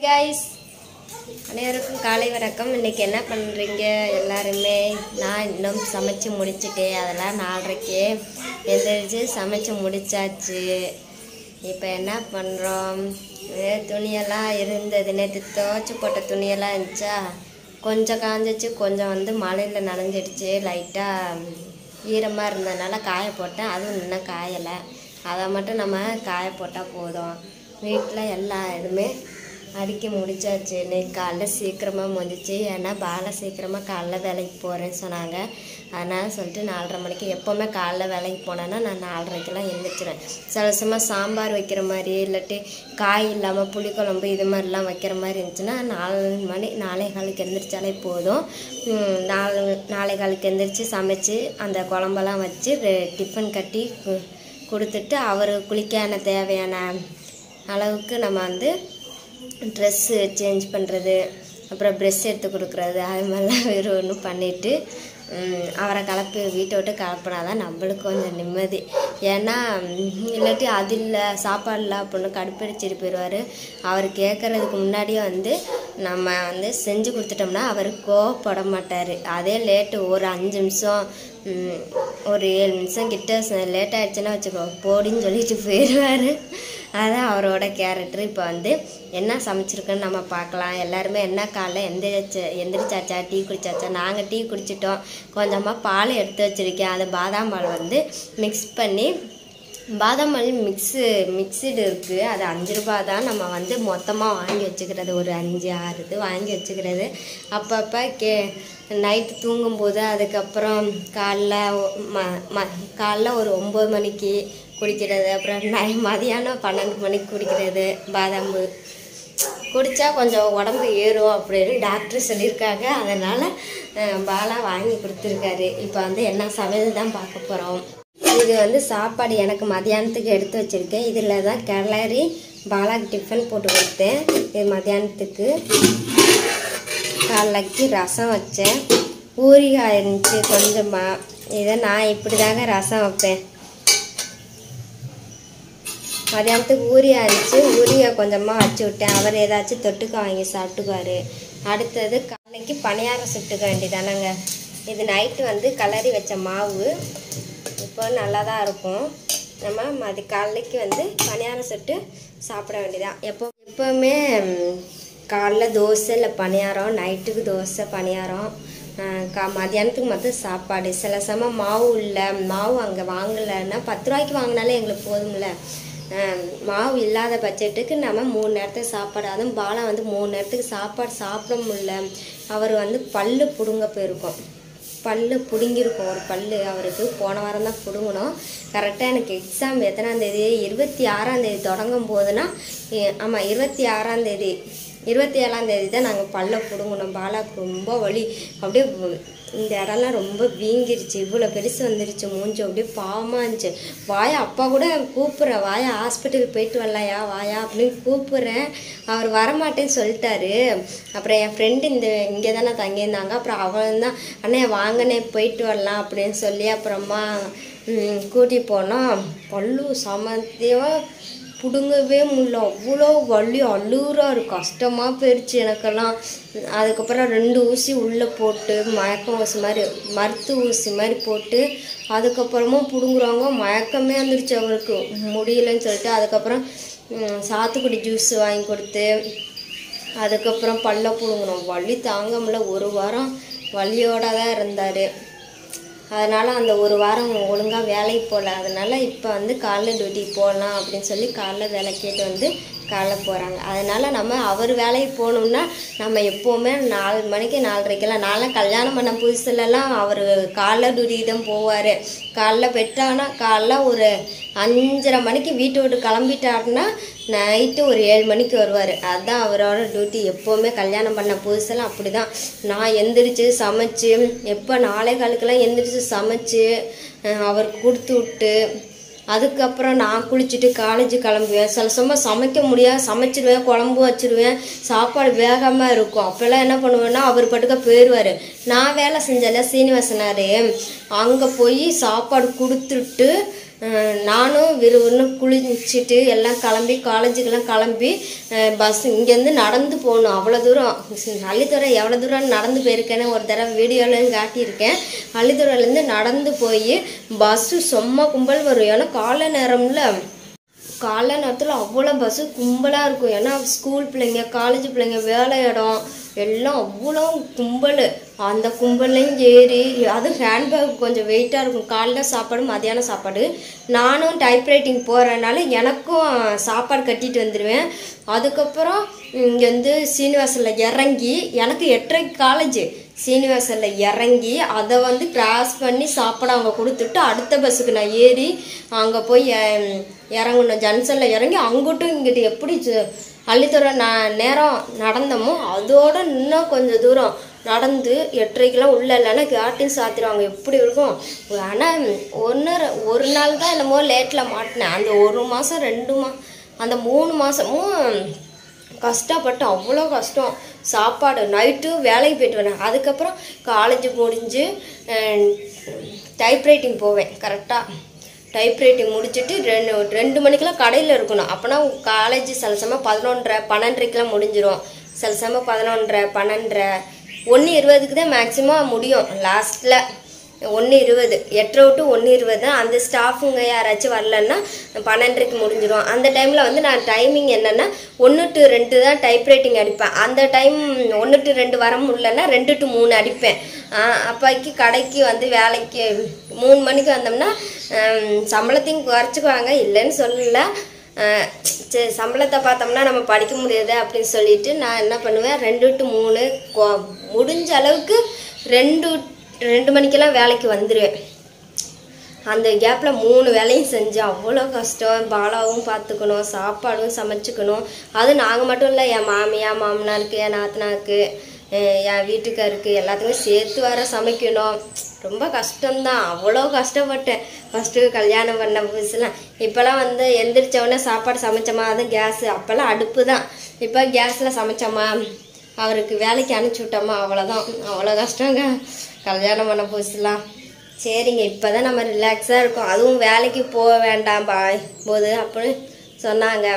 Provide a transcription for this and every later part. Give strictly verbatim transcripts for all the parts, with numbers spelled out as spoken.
guys, அனைவருக்கும் காலை வணக்கம். இன்னைக்கு என்ன பண்றீங்க எல்லாருமே? நான் இன்னும் சமைச்சு முடிச்சிட்டேன். அதெல்லாம் நாலரைக்கே எந்திரிச்சு சமைச்சு முடிச்சாச்சு. இப்போ என்ன பண்ணுறோம்? துணியெல்லாம் இருந்தது, நேற்று துவைச்சி போட்ட துணியெல்லாம் இருந்துச்சா, கொஞ்சம் காஞ்சிச்சு, கொஞ்சம் வந்து மழையில் நனைஞ்சிடுச்சு. லைட்டாக ஈரமாக இருந்ததுனால காய போட்டேன். அதுவும் இன்னும் காயலை. அதை மட்டும் நம்ம காய போட்டால் போதும். வீட்டில் எல்லா இதுவுமே அடிக்க முடிச்சாச்சு. இன்னைக்கு காலைல சீக்கிரமாக முடிஞ்சிச்சு. ஏன்னா பாலை சீக்கிரமாக காலைல வேலைக்கு போகிறேன்னு சொன்னாங்க. அதனால் சொல்லிட்டு நாலரை மணிக்கு, எப்போவுமே காலைல வேலைக்கு போனேன்னா நான் நாலரைக்கெல்லாம் எழுந்திரிச்சிடுவேன். சில சமயம் சாம்பார் வைக்கிற மாதிரி, இல்லாட்டி காய் இல்லாமல் புளிக்குழம்பு இது மாதிரிலாம் வைக்கிற மாதிரி இருந்துச்சுன்னா நாலு மணி நாலே காலுக்கு எழுந்திரிச்சாலே போதும். நாலு நாலே காலுக்கு எழுந்திரிச்சு சமைச்சு அந்த குழம்பெல்லாம் வச்சு டிஃபன் கட்டி கொடுத்துட்டு அவர் குளிக்கான தேவையான அளவுக்கு நம்ம வந்து ட்ரெஸ்ஸு சேஞ்ச் பண்ணுறது, அப்புறம் ப்ரெஷ் எடுத்து கொடுக்குறது, அது மாதிரிலாம் வேறு ஒன்று பண்ணிவிட்டு அவரை கலப்பி வீட்டை விட்டு கலப்பினா தான் நம்மளுக்கு கொஞ்சம் நிம்மதி. ஏன்னா இல்லாட்டி அது இல்லை சாப்பாடு இல்லை அப்படின்னு கடுப்படிச்சிட்டு போயிடுவார். அவர் கேட்குறதுக்கு முன்னாடியே வந்து நம்ம வந்து செஞ்சு கொடுத்துட்டோம்னா அவர் கோவப்பட மாட்டார். அதே லேட்டு ஒரு அஞ்சு நிமிஷம் ஒரு ஏழு நிமிஷம் கிட்ட லேட் ஆகிடுச்சுன்னா வச்சுக்கோ, போடின்னு சொல்லிட்டு போயிடுவார். அதுதான் அவரோட கேரக்டர். இப்போ வந்து என்ன சமைச்சிருக்குன்னு நம்ம பார்க்கலாம். எல்லாருமே என்ன காலைல எந்திரிச்சு எந்திரிச்சாச்சா, டீ குடிச்சாச்சா? நாங்கள் டீ குடிச்சிட்டோம். கொஞ்சமாக பால் எடுத்து வச்சுருக்கேன். அது பாதாம் பால் வந்து மிக்ஸ் பண்ணி, பாதாம் பால் மிக்ஸு மிக்சடு இருக்குது. அது அஞ்சு ரூபா தான். நம்ம வந்து மொத்தமாக வாங்கி வச்சுக்கிறது, ஒரு அஞ்சு ஆறு இது வாங்கி வச்சுக்கிறது. அப்பப்போ கே நைட்டு தூங்கும்போது, அதுக்கப்புறம் காலைல ம ம காலைல ஒரு ஒம்பது மணிக்கு குடிக்கிறது, அப்புறம் நை மதியானம் பன்னெண்டு மணிக்கு குடிக்கிறது. பாதாம் குடித்தா கொஞ்சம் உடம்பு ஏறும் அப்படின்னு டாக்டர் சொல்லியிருக்காங்க. அதனால் பாலாக வாங்கி கொடுத்துருக்காரு. இப்போ வந்து என்ன சமையல் தான் பார்க்க போகிறோம். இது வந்து சாப்பாடு எனக்கு மதியானத்துக்கு எடுத்து வச்சுருக்கேன். இதில் தான் கிளறி பாலாக்கு டிஃபன் போட்டு கொடுத்தேன். இது மதியானத்துக்கு. காலைக்கு ரசம் வச்சேன். ஊறுகாய் இருந்துச்சு கொஞ்சமாக. இதை நான் இப்படி தாங்க ரசம் வைப்பேன். மதியானத்துக்கு ஊரியா இருந்துச்சு. ஊரியா கொஞ்சமாக வச்சு விட்டேன். அவர் ஏதாச்சும் தொட்டுக்க வாங்கி சாப்பிட்டுக்குவார். அடுத்தது காலைக்கு பணியாரம் சுட்டுக்க வேண்டியதானங்க. இது நைட்டு வந்து கலரி வச்ச மாவு இப்போ நல்லா தான் இருக்கும். நம்ம மதி காலைக்கு வந்து பணியாரம் சுட்டு சாப்பிட வேண்டியதான். எப்போ எப்போவுமே காலைல தோசை இல்லை பணியாரம், நைட்டுக்கு தோசை பணியாரம், கா மதியானத்துக்கு மட்டும் சாப்பாடு. சில சமயம் மாவு இல்லை, மாவு அங்கே வாங்கலைன்னா பத்து ரூபாய்க்கு வாங்கினாலே எங்களுக்கு போதும்ல. மாவு இல்லாத பட்ஜெட்டுக்கு நம்ம மூணு நேரத்துக்கு சாப்பாடு, அதுவும் பாலா வந்து மூணு நேரத்துக்கு சாப்பாடு சாப்பிட முடியல. அவர் வந்து பல்லு பிடுங்க போயிருக்கோம். பல்லு பிடுங்கிருக்கோம் ஒரு பல்லு அவருக்கு. போன வாரம் தான் பிடுங்கணும். கரெக்டாக எனக்கு எக்ஸாம் எத்தனாந்தேதி, இருபத்தி ஆறாந்தேதி தொடங்கும் போதுன்னா, ஆமாம் இருபத்தி ஆறாந்தேதி இருபத்தி ஏழாந்தேதி தான் நாங்கள் பல்ல பிடுங்கணும். பாலாவுக்கு ரொம்ப வலி. அப்படியே இந்த இடம்லாம் ரொம்ப வீங்கிருச்சு. இவ்வளோ பெருசு வந்துருச்சு. மூஞ்சி அப்படியே பாவமாக இருந்துச்சு. வாயா அப்பா கூட கூப்பிட்றேன், வாயா ஹாஸ்பிட்டலுக்கு போயிட்டு வரலையா வாயா அப்படின்னு கூப்பிட்றேன். அவர் வரமாட்டேன்னு சொல்லிட்டாரு. அப்புறம் என் ஃப்ரெண்டு இந்த இங்கே தானே தங்கியிருந்தாங்க. அப்புறம் அவன் தான், அண்ணே வாங்கண்ணே போயிட்டு வரலாம் அப்படின்னு சொல்லி அப்புறமா கூட்டி போனோம். பல்லு சமத்தியமாக பிடுங்கவே முடியல. அவ்வளோ வலி, அழுகுறாரு. கஷ்டமாக போயிடுச்சு எனக்கெல்லாம். அதுக்கப்புறம் ரெண்டு ஊசி உள்ளே போட்டு, மயக்கம் ஊசி மாதிரி மருத்து ஊசி மாதிரி போட்டு அதுக்கப்புறமும் பிடுங்குறாங்க. மயக்கமே வந்துடுச்சு அவருக்கு, முடியலன்னு சொல்லிட்டு. அதுக்கப்புறம் சாத்துக்குடி ஜூஸ் வாங்கி கொடுத்து அதுக்கப்புறம் பல்ல பிடுங்கணும். வலி தாங்க முடியல. ஒரு வாரம் வலியோடு தான் இருந்தார். அதனால் அந்த ஒரு வாரம் ஒழுங்காக வேலைக்கு போகல. அதனால் இப்போ வந்து காலைல டியூட்டிக்கு போகலாம் அப்படின்னு சொல்லி காலைல வேலை கேட்டு வந்து காலைல போகிறாங்க. அதனால் நம்ம அவர் வேலைக்கு போகணுன்னா நம்ம எப்போவுமே நாலு மணிக்கு நாலரைக்கெல்லாம், நான்லாம் கல்யாணம் பண்ண புதுசுலலாம் அவர் காலைல டியூட்டிக்கு தான் போவார். காலைல பெற்றாங்கன்னா காலைல ஒரு அஞ்சரை மணிக்கு வீட்டை விட்டு கிளம்பிட்டாருன்னா நைட்டு ஒரு ஏழு மணிக்கு வருவார். அதுதான் அவரோட டியூட்டி. எப்போவுமே கல்யாணம் பண்ண புதுசெல்லாம் அப்படி தான். நான் எந்திரிச்சு சமைச்சு, எப்போ நாளை காலுக்கெல்லாம் எந்திரிச்சு சமைச்சு அவருக்கு கொடுத்து விட்டு, அதுக்கப்புறம் நான் குளிச்சுட்டு காலேஜ் கிளம்புவேன். சில சமயம் சமைக்க முடியாது, சமைச்சிடுவேன், குழம்பு வச்சுருவேன், சாப்பாடு வேகாமல் இருக்கும். அப்போல்லாம் என்ன பண்ணுவேன்னா அவர் பட்டுக்க போயிடுவார். நான் வேலை செஞ்சல சீனிவாசனார், அங்கே போய் சாப்பாடு கொடுத்துட்டு நானும் விறுவிறுன்னு குளிச்சுட்டு எல்லாம் கிளம்பி காலேஜுக்கெல்லாம் கிளம்பி பஸ் இங்கேருந்து நடந்து போகணும். அவ்வளோ தூரம் அள்ளித்துறை எவ்வளோ தூரம் நடந்து போயிருக்கேன்னு ஒரு தடவை வீடியோலையும் காட்டியிருக்கேன். அள்ளித்துறையிலேருந்து நடந்து போய் பஸ்ஸு செம்ம கும்பல் வரும். ஏன்னா காலை நேரம்ல காலை நேரத்தில் அவ்வளோ பஸ்ஸு கும்பலாக இருக்கும். ஏன்னா ஸ்கூல் பிள்ளைங்க காலேஜ் பிள்ளைங்க வேலை இடம் எல்லாம் அவ்வளோ கும்பல். அந்த கும்பல்லையும் ஏறி அதுவும் ஹேண்ட்பேக் கொஞ்சம் வெயிட்டாக இருக்கும். காலைல சாப்பாடு மதியானம் சாப்பாடு. நானும் டைப்ரைட்டிங் போகிறனால எனக்கும் சாப்பாடு கட்டிட்டு வந்துடுவேன். அதுக்கப்புறம் இங்கேருந்து சீனிவாசனில் இறங்கி எனக்கு எட்டரைக்கு காலேஜ் சீனிவாசனில் இறங்கி அதை வந்து கிராஸ் பண்ணி சாப்பாடு அவங்க கொடுத்துட்டு அடுத்த பஸ்ஸுக்கு நான் ஏறி அங்கே போய் இறங்கணும். ஜங்ஷனில் இறங்கி அங்கிட்டும் இங்கிட்டு எப்படி அள்ளித்துறை நான் நேரம் நடந்தோமோ அதோட இன்னும் கொஞ்சம் தூரம் நடந்து எட்டரைக்கெலாம் உள்ள இல்லைன்னா கேட்டையும் சாத்திடுவாங்க. எப்படி இருக்கும். ஆனால் ஒன்று ஒரு நாள் தான் என்னமோ லேட்டில் மாட்டினேன். அந்த ஒரு மாதம் ரெண்டு மா அந்த மூணு மாதமும் கஷ்டப்பட்டு அவ்வளோ கஷ்டம். சாப்பாடு நைட்டு வேலைக்கு போய்ட்டு வரேன். அதுக்கப்புறம் காலேஜ் முடிஞ்சு டைப்ரைட்டிங் போவேன். கரெக்டாக டைப்ரைட்டிங் முடிச்சுட்டு ரெண்டு ரெண்டு மணிக்கெலாம் கடையில் இருக்கணும். அப்போனா காலேஜ் சில சமயம் பதினொன்றரை பன்னெண்டரைக்கெலாம் முடிஞ்சிடும். சில சமயம் பதினொன்றரை பன்னெண்டரை ஒன்று இருபதுக்கு தான் மேக்ஸிமம் முடியும். லாஸ்ட்டில் ஒன்று இருபது எட்டரை விட்டு ஒன்று இருபது தான். அந்த ஸ்டாஃபுங்க யாராச்சும் வரலன்னா பன்னெண்டரைக்கு முடிஞ்சிடும். அந்த டைமில் வந்து நான் டைமிங் என்னென்னா ஒன்று டு ரெண்டு தான் டைப்ரைட்டிங் அடிப்பேன். அந்த டைம் ஒன்று டு ரெண்டு வர முடியலன்னா ரெண்டு டு மூணு அடிப்பேன். அப்போக்கி கடைக்கு வந்து வேலைக்கு மூணு மணிக்கு வந்தோம்னா சம்பளத்தையும் குறைச்சிக்குவாங்க, இல்லைன்னு சொல்லலை. சரி சம்பளத்தை பார்த்தோம்னா நம்ம படிக்க முடியாது அப்படின்னு சொல்லிட்டு நான் என்ன பண்ணுவேன், ரெண்டு டு மூணு முடிஞ்ச அளவுக்கு ரெண்டு ரெண்டு மணிக்கெல்லாம் வேலைக்கு வந்துடுவேன். அந்த கேப்பில் மூணு வேலையும் செஞ்சு அவ்வளோ கஷ்டம். பாலாவும் பார்த்துக்கணும், சாப்பாடும் சமைச்சிக்கணும். அது நாங்கள் மட்டும் இல்லை, என் மாமியா மாமனாருக்கு என் நாத்தனாருக்கு என் வீட்டுக்காருக்கு எல்லாத்துக்குமே சேர்த்து வர சமைக்கணும். ரொம்ப கஷ்டம்தான். அவ்வளோ கஷ்டப்பட்டேன் ஃபஸ்ட்டு கல்யாணம் பண்ண புதுசுலாம். இப்போலாம் வந்து எந்திரிச்சோடனே சாப்பாடு சமைச்சோமா, அது கேஸு. அப்போல்லாம் அடுப்பு தான். இப்போ கேஸில் சமைச்சோமா, அவருக்கு வேலைக்கு அனுப்பிச்சி விட்டோமா, அவ்வளோதான். அவ்வளோ கஷ்டங்க கல்யாணம் பண்ண புதுசுலாம். சரிங்க இப்போ தான் நம்ம ரிலாக்ஸாக இருக்கோம். அதுவும் வேலைக்கு போக வேண்டாம் பா போது அப்படின்னு சொன்னாங்க.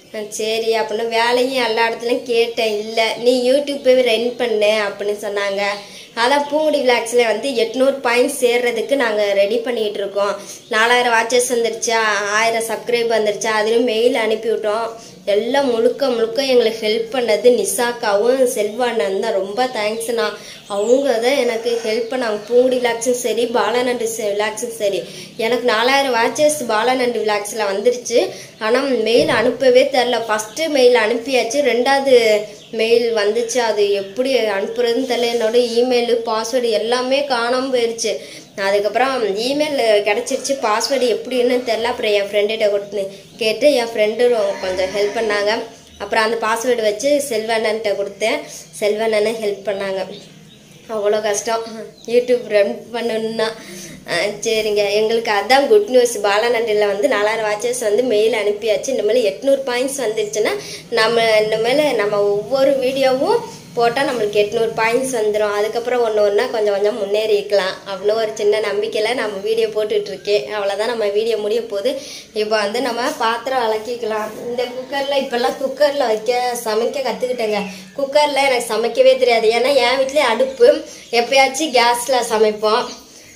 சரி அப்படின்னு வேலையும் எல்லா இடத்துலையும் கேட்டேன். இல்லை நீ யூடியூப் போய் ரன் பண்ணு அப்படின்னு சொன்னாங்க. அதான் பூங்குடி விளாக்ஸில் வந்து எட்நூறு பாயிண்ட்ஸ் சேர்றதுக்கு நாங்கள் ரெடி பண்ணிகிட்டு இருக்கோம். நாலாயிரம் வாட்சஸ் வந்துருச்சா, ஆயிரம் சப்ஸ்கிரைப் வந்துருச்சா, அதுலேயும் மெயில் அனுப்பிவிட்டோம். எல்லாம் முழுக்க முழுக்க எங்களுக்கு ஹெல்ப் பண்ணது நிசாக்காவும் செல்வானன் தான். ரொம்ப தேங்க்ஸ்ண்ணா. அவங்க தான் எனக்கு ஹெல்ப் பண்ணாங்க. பூங்குடி விளாக்ஸும் சரி பாலாநண்டு விளாக்ஸும் சரி. எனக்கு நாலாயிரம் வாட்சஸ் பாலாநண்டு விளாக்ஸில் வந்துருச்சு. ஆனால் மெயில் அனுப்பவே தெரில. ஃபஸ்ட்டு மெயில் அனுப்பியாச்சு, ரெண்டாவது மெயில் வந்துச்சு. அது எப்படி அனுப்புறதுன்னு தெரில. என்னோட இமெயிலு பாஸ்வேர்டு எல்லாமே காணாமல் போயிடுச்சு. அதுக்கப்புறம் இமெயில் கிடச்சிருச்சு, பாஸ்வேர்டு எப்படின்னு தெரில. அப்புறம் என் ஃப்ரெண்டுகிட்ட கொடுத்து கேட்டு என் ஃப்ரெண்டு கொஞ்சம் ஹெல்ப் பண்ணாங்க. அப்புறம் அந்த பாஸ்வேர்டு வச்சு செல்வண்ணன்ட்ட கொடுத்தேன். செல்வண்ணனை ஹெல்ப் பண்ணாங்க. அவ்வளோ கஷ்டம் யூடியூப் ரன் பண்ணணுன்னா. சரிங்க, எங்களுக்கு அதுதான் குட் நியூஸ். பாலாநண்டில் வந்து நாலாயிரம் வாட்சஸ் வந்து மெயில் அனுப்பியாச்சு. இனிமேல் எட்நூறு பாயிண்ட்ஸ் வந்துடுச்சுன்னா நம்ம இனிமேல் நம்ம ஒவ்வொரு வீடியோவும் போட்டால் நம்மளுக்கு எட்நூறு பாயிண்ட்ஸ் வந்துடும். அதுக்கப்புறம் ஒன்று ஒன்றா கொஞ்சம் கொஞ்சம் முன்னேறிக்கலாம் அப்படின்னு ஒரு சின்ன நம்பிக்கையில் நம்ம வீடியோ போட்டுட்ருக்கேன். அவ்வளோதான், நம்ம வீடியோ முடிய போகுது. இப்போ வந்து நம்ம பாத்திரம் விளக்கிக்கலாம். இந்த குக்கரில் இப்போல்லாம் குக்கரில் வைக்க சமைக்க கற்றுக்கிட்டேங்க. குக்கரில் எனக்கு சமைக்கவே தெரியாது. ஏன்னா என் வீட்லேயே அடுப்பு, எப்போயாச்சும் கேஸில் சமைப்போம்.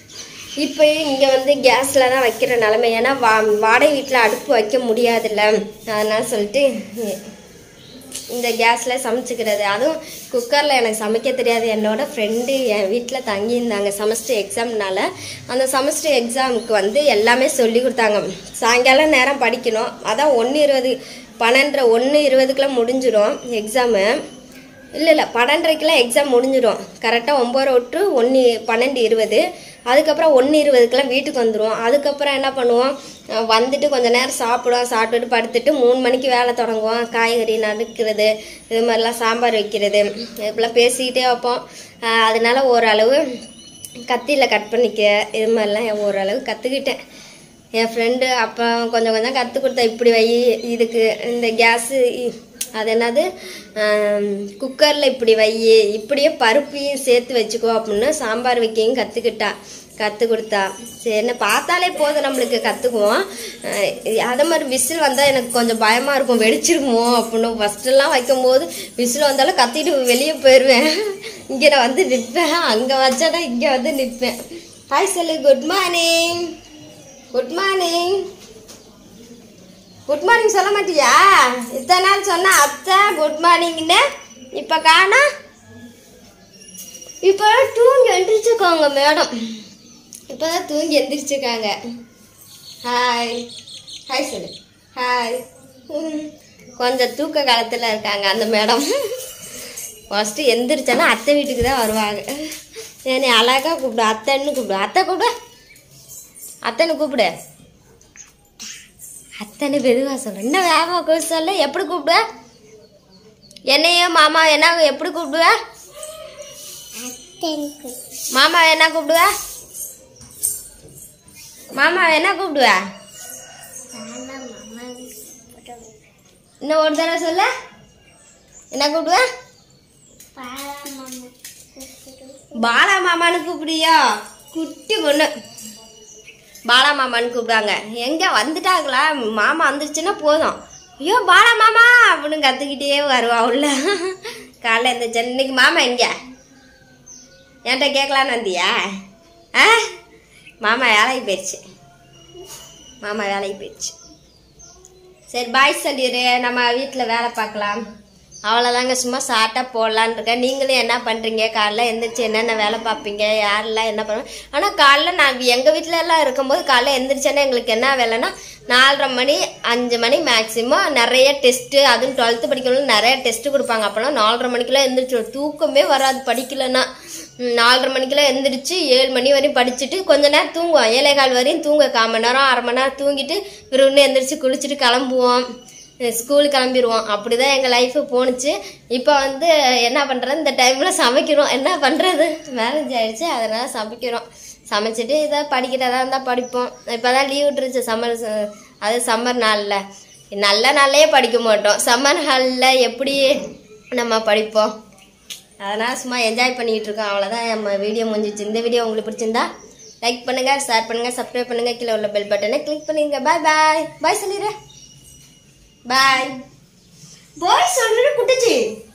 இப்போ இங்கே வந்து கேஸில் தான் வைக்கிற நிலமை. ஏன்னா வா வாடகை வீட்டில் அடுப்பு வைக்க முடியாதுல்ல, அதனால் சொல்லிட்டு இந்த கேஸில் சமைச்சிக்கிறது. அதுவும் குக்கரில் எனக்கு சமைக்க தெரியாது. என்னோட ஃப்ரெண்டு என் வீட்டில் தங்கியிருந்தாங்க செமஸ்டர் எக்ஸாம்னால. அந்த செமஸ்டர் எக்ஸாமுக்கு வந்து எல்லாமே சொல்லி கொடுத்தாங்க. சாயங்காலம் நேரம் படிக்கணும். அதான் ஒன்று இருபது பன்னெண்டரை ஒன்று இருபதுக்கெலாம் முடிஞ்சிடும் எக்ஸாமு. இல்லை இல்லை பன்னெண்டரைக்கெலாம் எக்ஸாம் முடிஞ்சிடும். கரெக்டாக ஒம்பது விட்டு ஒன்று பன்னெண்டு இருபது. அதுக்கப்புறம் ஒன்று இருபதுக்கெலாம் வீட்டுக்கு வந்துடுவோம். அதுக்கப்புறம் என்ன பண்ணுவோம், வந்துட்டு கொஞ்சம் நேரம் சாப்பிடுவோம். சாப்பிட்டுட்டு படுத்துட்டு மூணு மணிக்கு வேலை தொடங்குவோம். காய்கறி நறுக்கிறது, இது மாதிரிலாம் சாம்பார் வைக்கிறது, இப்படிலாம் பேசிக்கிட்டே வைப்போம். அதனால ஓரளவு கத்தியில் கட் பண்ணிக்க இது மாதிரிலாம் ஓரளவு கற்றுக்கிட்டேன். என் ஃப்ரெண்டு அப்போ கொஞ்சம் கொஞ்சம் கற்றுக் கொடுத்தா, இப்படி வை, இதுக்கு இந்த கேஸு அது என்னது குக்கரில் இப்படி வை, இப்படியே பருப்பையும் சேர்த்து வச்சுக்கோ அப்படின்னு சாம்பார் வைக்கையும் கற்றுக்கிட்டா. கற்றுக் கொடுத்தா. சரி என்ன பார்த்தாலே போதும் நம்மளுக்கு கற்றுக்குவோம். அதே மாதிரி விசில் வந்தால் எனக்கு கொஞ்சம் பயமாக இருக்கும், வெடிச்சிருமோ அப்படின்னு. ஃபஸ்ட்டெல்லாம் வைக்கும்போது விசில் வந்தாலும் கத்திட்டு வெளியே போயிடுவேன். இங்கே நான் வந்து நிற்பேன், அங்கே வச்சாதான் இங்கே வந்து நிற்பேன். ஹாய் சொல்லு. Good morning. Good morning. Good morning சொல்ல மாட்டியா? இத்தனை நாள் சொன்னா அத்தை குட் மார்னிங்னு, இப்போ காணா. இப்போ தூங்கி எந்திரிச்சுக்கோங்க மேடம், இப்போதான் தூங்கி எந்திரிச்சுக்காங்க. ஹாய் ஹாய் சொல்லு. ஹாய். கொஞ்சம் தூக்க காலத்தில் இருக்காங்க அந்த மேடம். ஃபஸ்ட்டு எந்திரிச்சானா அத்தை வீட்டுக்கு தான் வருவாங்க. என்னை அழகாக கூப்பிடு, அத்தைன்னு கூப்பிடு. அத்தை கூப்பிடு, அத்தைன்னு கூப்பிடு. அத்தைன்னு மெதுவாக சொல்கிறேன், இன்னும் வேகமாக கூப்பிட சொல்ல. எப்படி கூப்பிடுவ என்னையும் மாமா என்ன எப்படி கூப்பிடுவ? மாமா என்ன கூப்பிடுவ? மாமா என்ன கூப்பிடுவ? இன்னும் ஒரு தடவை சொல்ல. என்ன கூப்பிடுவ? பாலா மாமான்னு கூப்பிடுறியா? குட்டி பொண்ணு பாலா மாமான்னு கூப்பிடுவாங்க. எங்க வந்துட்டாங்களா? மாமா வந்துருச்சுன்னா போதும், ஐயோ பாலா மாமா அப்படின்னு கத்துக்கிட்டே வருவா உள்ள. காலைல இந்த இன்னைக்கு மாமா எங்க என்கிட்ட கேட்கலான்னு வந்தியா? ஆ மாமா வேலைக்கு போயிடுச்சு, மாமா வேலைக்கு போயிடுச்சு. சரி பாய் சொல்லிடு, நம்ம வீட்டில் வேலை பார்க்கலாம். அவ்வளோதாங்க, சும்மா ஷார்ட்டாக போடலான்னு இருக்கேன். நீங்களும் என்ன பண்ணுறீங்க? காலைல எந்திரிச்சு என்னென்ன வேலை பார்ப்பீங்க? யாரெல்லாம் என்ன பண்ணுவேன்? ஆனால் காலைல நான் எங்கள் வீட்டில் எல்லாம் இருக்கும்போது காலைல எந்திரிச்சேன்னா எங்களுக்கு என்ன வேலைன்னா நாலரை மணி அஞ்சு மணி மேக்ஸிமம் நிறைய டெஸ்ட்டு, அதுவும் டுவெல்த்து படிக்கணும்னு நிறைய டெஸ்ட்டு கொடுப்பாங்க. அப்போலாம் நாலரை மணிக்கெல்லாம் எந்திரிச்சு தூக்கமே வராது படிக்கலைன்னா. நாலரை மணிக்கெல்லாம் எந்திரிச்சு ஏழு மணி வரையும் படிச்சுட்டு கொஞ்ச நேரம் தூங்குவோம். ஏழை கால் வரையும் தூங்க, கால் மணி நேரம் அரை மணி நேரம் தூங்கிட்டு விரும்பு எந்திரிச்சு குளிச்சுட்டு கிளம்புவோம், ஸ்கூலுக்கு கிளம்பிடுவோம். அப்படி தான் எங்கள் லைஃபு போணுச்சு. இப்போ வந்து என்ன பண்ணுறது, இந்த டைமில் சமைக்கிறோம். என்ன பண்ணுறது, மேரேஜ் ஆகிடுச்சு, அதனால் சமைக்கிறோம். சமைச்சிட்டு இதை படிக்கிறதா இருந்தால் படிப்போம். இப்போ தான் லீவ் விட்டுருச்சு சம்மர், அது சம்மர் நாளில். நல்ல நாள்லேயே படிக்க மாட்டோம், சம்மர் நாளில் எப்படி நம்ம படிப்போம். அதனால் சும்மா என்ஜாய் பண்ணிக்கிட்டு இருக்கோம். அவ்வளோதான், நம்ம வீடியோ முடிஞ்சிச்சு. இந்த வீடியோ உங்களுக்கு பிடிச்சிருந்தா லைக் பண்ணுங்கள், ஷேர் பண்ணுங்கள், சப்ஸ்கிரைப் பண்ணுங்கள், கீழே உள்ள பெல் பட்டனை கிளிக் பண்ணிடுங்க. பாய் பாய். பாய் சொல்லிடுறேன். பாய் பாய் சொல்லிடு குட்டிச்சி.